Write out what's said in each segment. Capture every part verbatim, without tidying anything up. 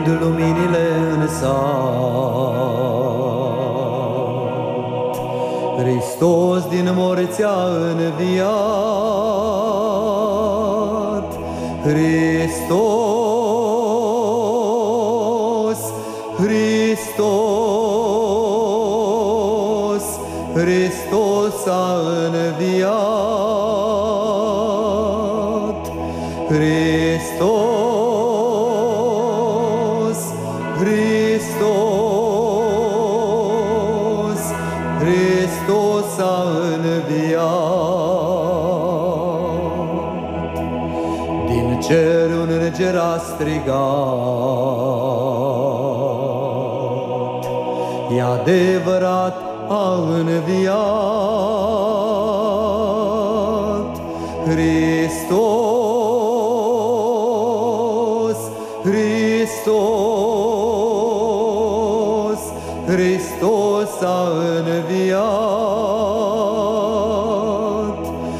Prind luminile în sat, Hristos din morți a înviat. Hristos, Hristos, Hristos a înviat. Hristos, Hristos, Hristos a înviat. Din cer un înger a strigat, e adevărat, a înviat. Hristos, Hristos, Hristos a înviat.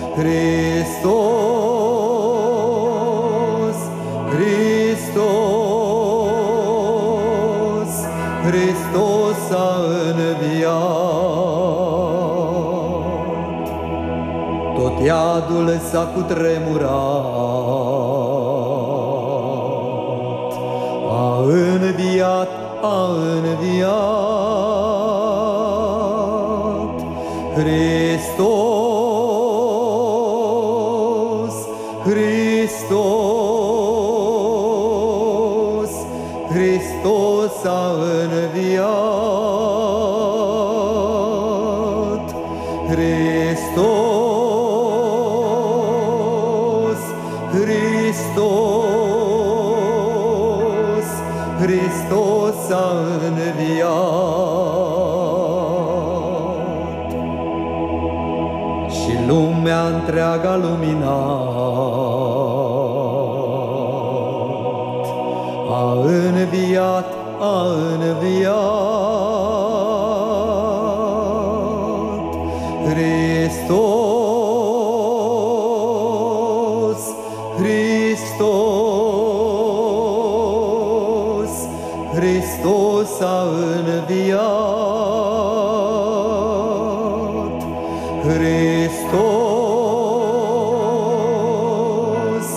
Hristos, Hristos, Hristos a înviat. Tot iadul s-a cutremurat, a înviat, a înviat. Hristos, Hristos, Hristos a înviat. Hristos, Hristos, Hristos a înviat. Și lumea întreaga luminat, a înviat, a înviat. Hristos, Hristos, Hristos a înviat. Hristos,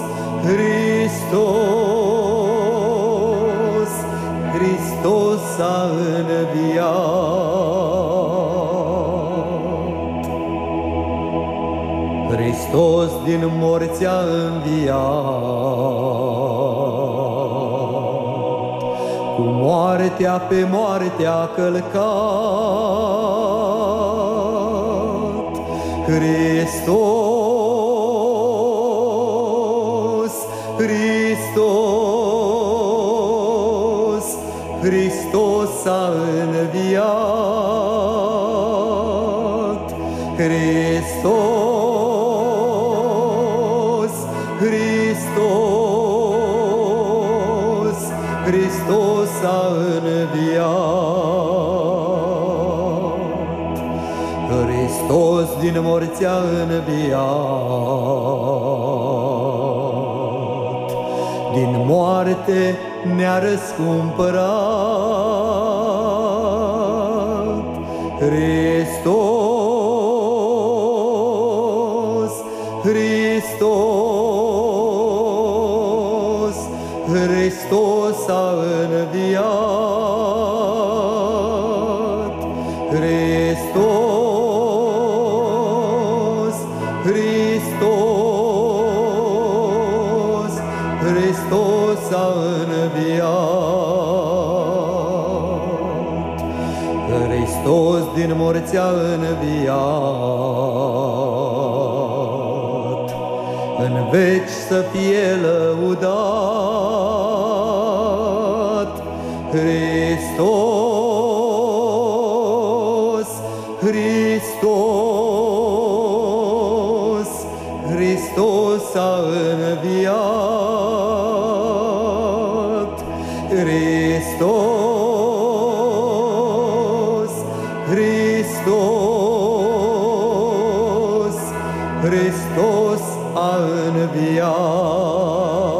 Hristos, Hristos a înviat. Hristos din morți a înviat, cu moartea pe moartea călcat. Hristos, Hristos, Hristos a înviat. Hristos, Hristos, Hristos a înviat. Hristos din morți a înviat, din moarte ne-a răscumpărat. Hristos, Hristos, Hristos a înviat. Hristos, Hristos, Hristos a înviat. Hristos din morți a înviat, în veci să fie lăudat. Hristos, Hristos, Hristos a înviat. Hristos, Hristos, Hristos a înviat.